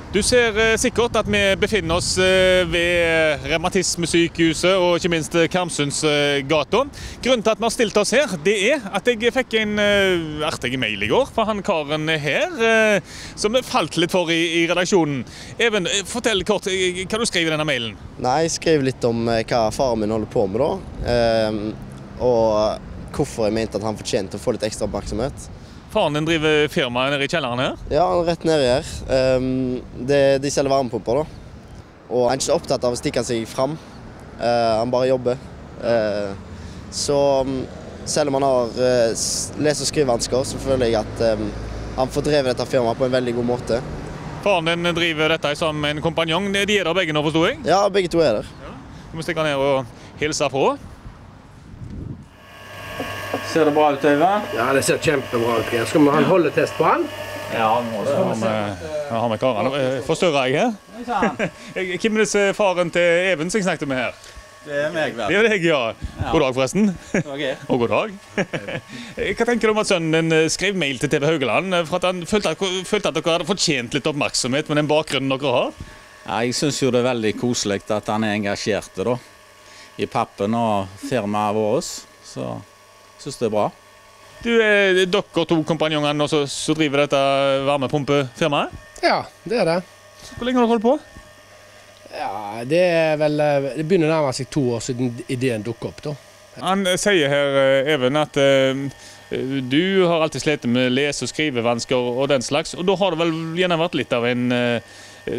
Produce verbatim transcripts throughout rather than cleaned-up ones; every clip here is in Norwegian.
Du ser eh, sikkert at vi befinner oss eh, ved Revmatismesykehuset og ikke minst Karmsundsgata. Grunnen til at vi har stilt oss her, det er at jeg fikk en eh, artig mail i går fra han karen her, eh, som falt litt for i, i redaksjonen. Even, eh, fortell kort eh, hva du skrev i denne mailen. Nei, jeg skrev litt om eh, hva faren min holder på med da, eh, og hvorfor jeg mente at han fortjente å få litt ekstra oppmerksomhet. Faren din driver firmaet nede i kjelleren her? Ja, rett nede her. Um, det, de selger varmepumper da. Og han er ikke så opptatt av å stikke seg frem. Uh, han bare jobber. Uh, så um, selv om han har uh, lese- og skrivevansker, så føler jeg at um, han får drevet dette firmaet på en veldig god måte. Faren din driver dette som en kompanjong. De er der begge nå, forstår jeg? Ja, begge to er der. Ja. Du må stikke ned og hilse fra. Ser det bra ut, Øyvind? Ja, det ser kjempebra ut. Skal vi ha en holdetest på han? Ja, må det. Har med, har med karene. Forstørrer jeg her? Hvem er det faren til Even som jeg snakket med her? Det er meg, vel. Det er deg, ja. God dag, forresten. Okay. Og god dag. Hva tenker du om at sønnen din skrev mail til T V Haugaland for at han følte at, følte at dere hadde fortjent litt oppmerksomhet med den bakgrunnen dere har? Ja, jeg synes jo det er veldig koselig at han er engasjert da, i pappen og firmaet vårt, så jeg synes det er bra. Du, er dere to kompanjongene som driver dette varmepumpefirmaet? Ja, det er det. Hvor lenge har dere holdt på? Ja, det er vel, det begynner nærmere seg to år siden ideen dukket opp da. Han sier her, Even, at uh, du har alltid slitt med lese- og skrivevansker og den slags, og da har det vel gjerne vært litt av en uh,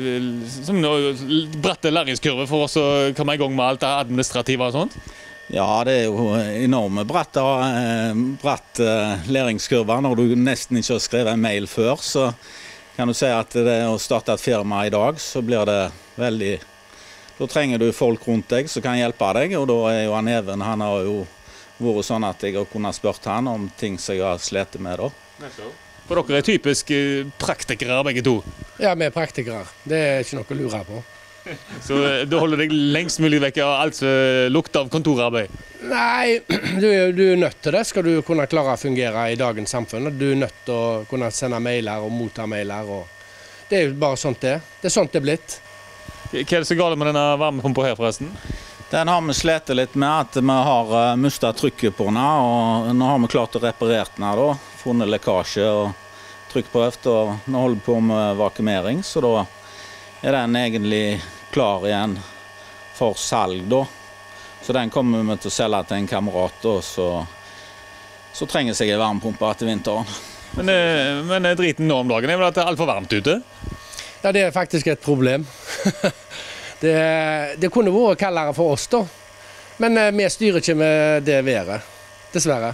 som bratte læringskurve for oss å komme i gang med alt det administrative og sånt? Ja, det er jo enorme bratt, uh, bratt uh, læringskurver. Når du nesten ikke har skrevet en mail før, så kan du si at det å starte et firma i dag, så blir det veldig... Da trenger du folk rundt deg som kan hjelpe deg, og da er jo han Even, han har jo vært sånn at jeg har kunnet spørre han om ting som jeg har slitt med da. For dere er typisk praktikere begge to? Ja, vi er praktikere. Det er ikke noe å lure på. Så du holder deg lengst mulig vekk av alt som lukter av kontorarbeid? Nei, du, du er nødt til det. Skal du kunne klare å fungere i dagens samfunn. Du er nødt til å kunne sende mailer og motta mailer. Og det er jo bare sånt det. Det er sånt det er blitt. Hva er det så galt med denne varmepumpa her, forresten? Den har vi slet litt med at vi har uh, mistet trykket på den, og nå har vi klart å reparere den da. Funnet lekkasje og trykkprøvd, og nå holder vi på med vakuumering, så da er den egentlig klar igjen for salg da. Så den kommer vi til å selge til en kamerat da, så, så trenger jeg en varmepumpe etter vinteren. Men, men driten nå om dagen er vel at det er alt for varmt ute? Ja, det er faktisk et problem. det, det kunne vært kaldere for oss da, men vi styrer ikke med det været, dessverre.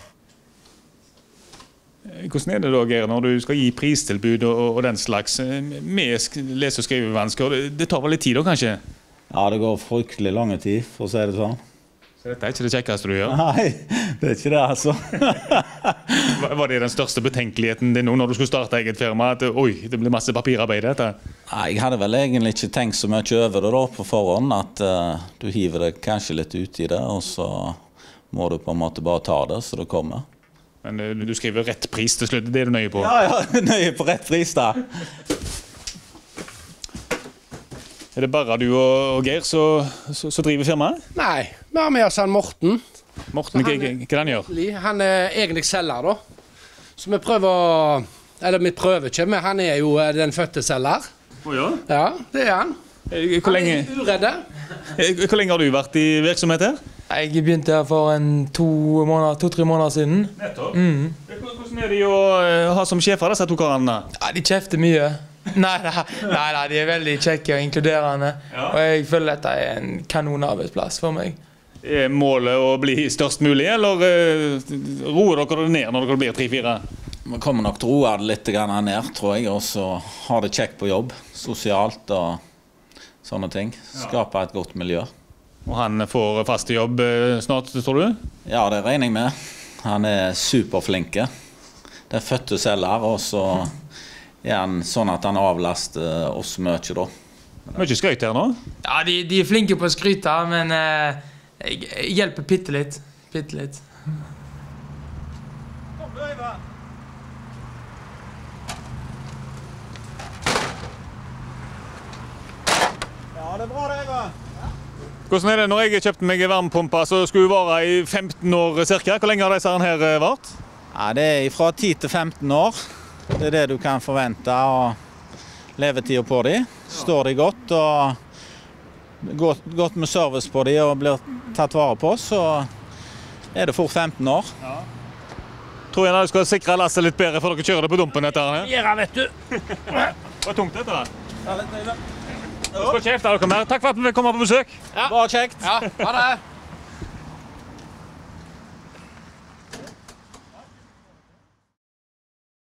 Hvordan er det da, Geir, når du skal gi pristilbud og, og den slags med lese- og skrivevansker? Det, det tar vel litt tid da, kanskje? Ja, det går fryktelig lang tid, for å si det sånn. Så dette er ikke det kjekkeste du gjør? Nei, det er ikke det, altså. Var det den største betenkeligheten din nå når du skulle starte eget firma? At oi, det blir masse papirarbeid dette? Nei, jeg hadde vel egentlig ikke tenkt så mye over det da på forhånd, at uh, du hiver det kanskje litt ut i det, og så må du på en måte bare ta det, så det kommer. Men uh, du skriver rett pris til slutt, det er du nøye på? Ja, ja, nøye på rett pris da. Er det bare du og Geir som driver firmaet? Nei, vi har med oss han Morten. Morten, hva er det han gjør? Han er egentlig selger da. Så vi prøver å... Eller vi prøver ikke, men han er jo den fødte selger. Å ja? Ja, det er han. Hvor lenge, han er uredde. Hvor lenge har du vært i virksomhet her? Jeg begynte her for en to måneder, to-tre måneder siden. Nettopp? Mm. Hvordan er det å ha som sjefer disse to karene? Ja, de kjefter mye. Nei, nei, nei, nei, de er veldig kjekke og inkluderende. Ja. Og jeg føler dette er en kanonarbeidsplass for meg. Er målet å bli størst mulig, eller uh, roer dere det ned når dere blir tre-fire? Vi kommer nok til å roe det litt ned, tror jeg, og så ha det kjekt på jobb, sosialt og sånne ting. Skape et godt miljø. Og han får fast jobb snart, tror du? Ja, det regner jeg med. Han er superflinke. Det er fødte selger, og så er han sånn at han avlaster oss mye da. Mye skryt her nå? Ja, de, de er flinke på å skryte, men eh, jeg, jeg hjelper bitte litt. Bitte litt. Kom du, Øyvind! det er bra det, Eva. Hvordan er det når jeg kjøpte meg en varmepumpe, så skulle hun vare i femten år cirka? Hvor lenge har disse her vært? Ja, det er fra ti til femten år. Det er det du kan forvente og levetida på de. Står de godt og godt, godt med service på de og blir tatt vare på, så er det fort femten år. Ja. Tror jeg dere skal sikre lasset litt bedre for dere kjører det på dumpen etter her. Gjør det, vet du. Det var tungt dette. Ja, litt, litt. Skal kjefte dere mer. Takk for at vi kom på besøk. Ja. Bare kjekt. Ja, ha det.